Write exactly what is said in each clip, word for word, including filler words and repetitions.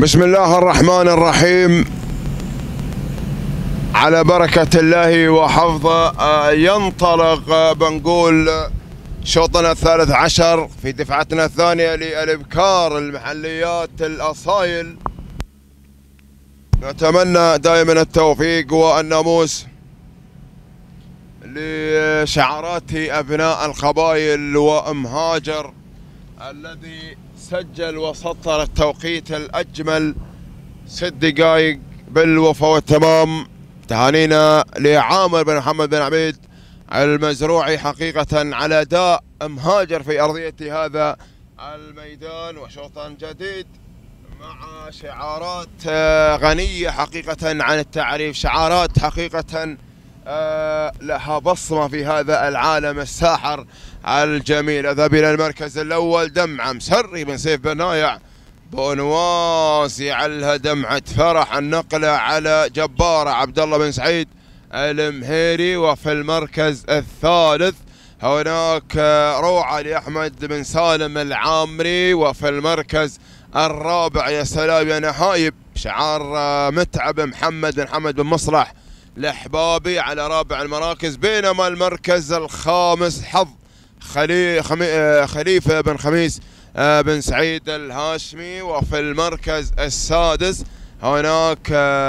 بسم الله الرحمن الرحيم. على بركة الله وحفظه ينطلق بنقول شوطنا الثالث عشر في دفعتنا الثانية للإبكار المحليات الأصايل. نتمنى دائما التوفيق والناموس لشعارات أبناء القبائل وأم هاجر الذي سجل وسطر التوقيت الأجمل ست دقائق بالوفا والتمام. تهانينا لعامر بن محمد بن عبيد المزروعي حقيقة على أداء أم هاجر في أرضية هذا الميدان، وشوطا جديد مع شعارات غنية حقيقة عن التعريف، شعارات حقيقة لها بصمة في هذا العالم الساحر الجميل. اذهب الى المركز الاول دمعة مسري بن سيف بن نايع بونواس يعلها دمعة فرح. النقلة على جبارة عبد الله بن سعيد المهيري. وفي المركز الثالث هناك روعة لأحمد بن سالم العامري. وفي المركز الرابع يا سلام يا نهايب شعار متعب محمد بن حمد بن مصلح الأحبابي على رابع المراكز. بينما المركز الخامس حظ خلي خمي خليفة بن خميس بن سعيد الهاشمي. وفي المركز السادس هناك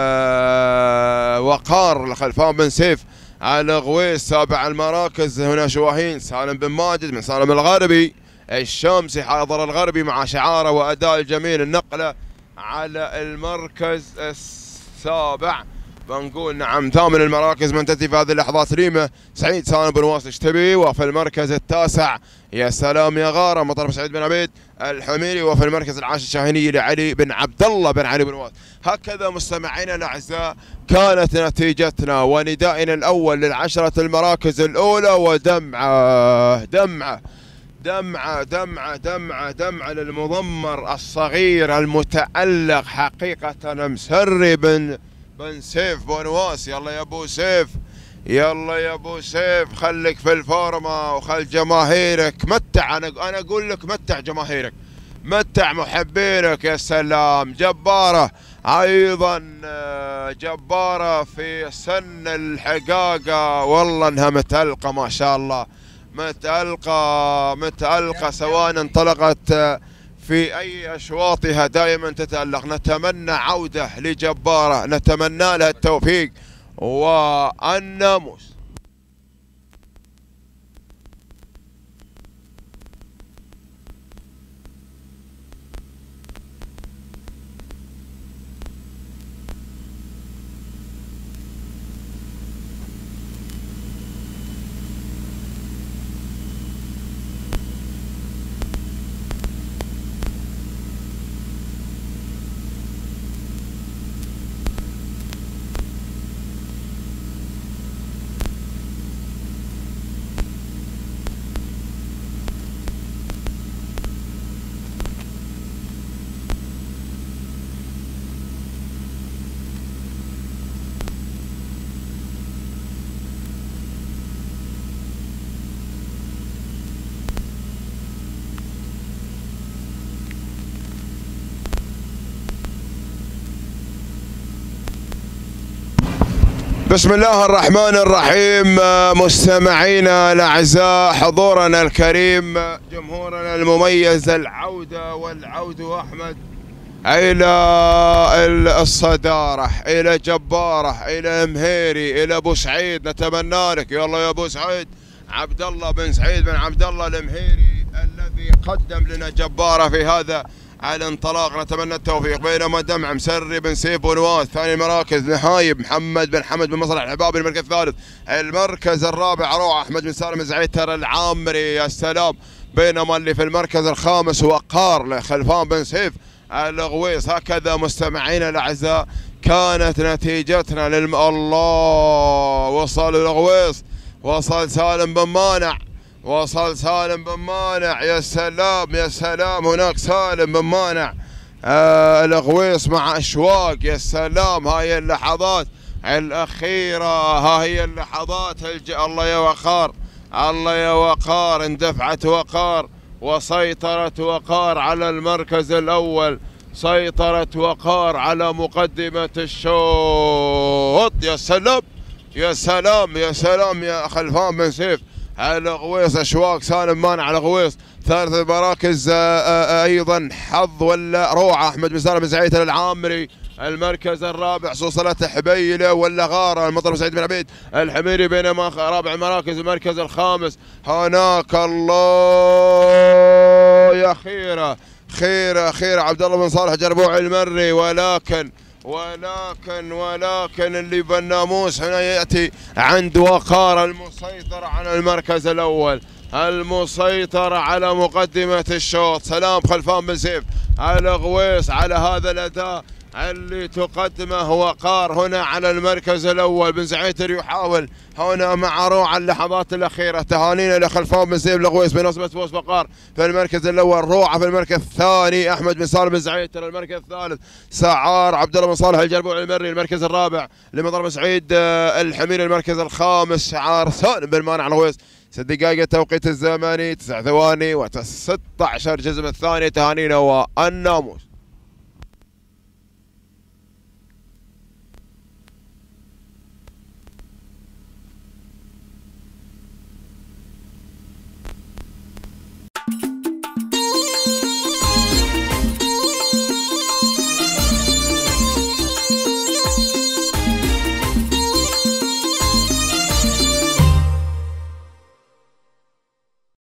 وقار لخلفان بن سيف الغويس. سابع المراكز هنا شواهين سالم بن ماجد من سالم الغربي الشامسي حاضر الغربي مع شعاره وأداء الجميل. النقلة على المركز السابع بنقول نعم ثامن المراكز من تأتي في هذه اللحظات ريمة سعيد سالم بن واصل اشتبي. وفي المركز التاسع يا سلام يا غارة مطر سعيد بن عبيد الحميري. وفي المركز العاشر شاهيني لعلي بن عبد الله بن علي بن واصل. هكذا مستمعينا الاعزاء كانت نتيجتنا وندائنا الاول للعشرة المراكز الاولى. ودمعة دمعة دمعة دمعة دمعة دمعة للمضمر الصغير المتألق حقيقة مسري بن بن سيف بونواس. يلا يا ابو سيف يلا يا ابو سيف خليك في الفورمه وخل جماهيرك متع. انا انا اقول لك متع جماهيرك متع محبينك. يا سلام جباره ايضا جباره في سن الحقاقه والله انها متألقه ما شاء الله متألقه متألقه سواء انطلقت في أي أشواطها دائما تتألق. نتمنى عودة لجبارة نتمنى لها التوفيق والناموس. بسم الله الرحمن الرحيم. مستمعينا الاعزاء حضورنا الكريم جمهورنا المميز العودة والعود احمد الى الصدارة الى جبارة الى مهيري الى ابو سعيد. نتمنى لك يلا يا ابو سعيد عبد الله بن سعيد بن عبد الله المهيري الذي قدم لنا جبارة في هذا الانطلاق. نتمنى التوفيق. بينما دمع مسري بن سيف بونواس. ثاني المراكز نهايب محمد بن حمد بن مصلح الحبابي. المركز الثالث المركز الرابع روعة احمد بن سالم الزعيتر العامري يا سلام. بينما اللي في المركز الخامس وقار لخلفان بن سيف الغويس. هكذا مستمعينا الاعزاء كانت نتيجتنا للم الله. وصل الغويس وصل سالم بن مانع وصل سالم بن مانع يا سلام يا سلام. هناك سالم بن مانع آه الغويس مع اشواق يا سلام. هاي اللحظات الاخيره ها هي اللحظات الج... الله يا وقار الله يا وقار. اندفعت وقار وسيطرت وقار على المركز الأول. سيطرة وقار على مقدمة الشوط. يا سلام يا سلام يا سلام يا خلفان بن سيف على غويص. اشواق سالم مانع على غويص. ثالث المراكز ايضا حظ ولا روعه احمد بن سالم بن سعيد العامري. المركز الرابع صوصلة حبيله ولا غاره المطر سعيد بن عبيد الحميري. بينما رابع المراكز المركز الخامس هناك الله يا خيره خيره خيره عبد الله بن صالح جربوع المري. ولكن ولكن ولكن اللي بالناموس هنا ياتي عند وقار المسيطر على المركز الاول، المسيطر على مقدمه الشوط. سلام خلفان بن سيف على غويص على هذا الاداء اللي تقدمه وقار هنا على المركز الاول. بن زعيتر يحاول هنا مع روعه اللحظات الاخيره. تهانينا لخلفان بن سيف لغويص بنسبه فوز وقار في المركز الاول. روعه في المركز الثاني احمد بن سالم بن زعيتر. المركز الثالث سعار عبد الله بن صالح الجربوع المري. المركز الرابع لمطر بن سعيد الحميري. المركز الخامس شعار سالم بن مانع الغويص. ست دقائق التوقيت الزمني تسع ثواني وستة عشر جزم الثاني. تهانينا والناموس.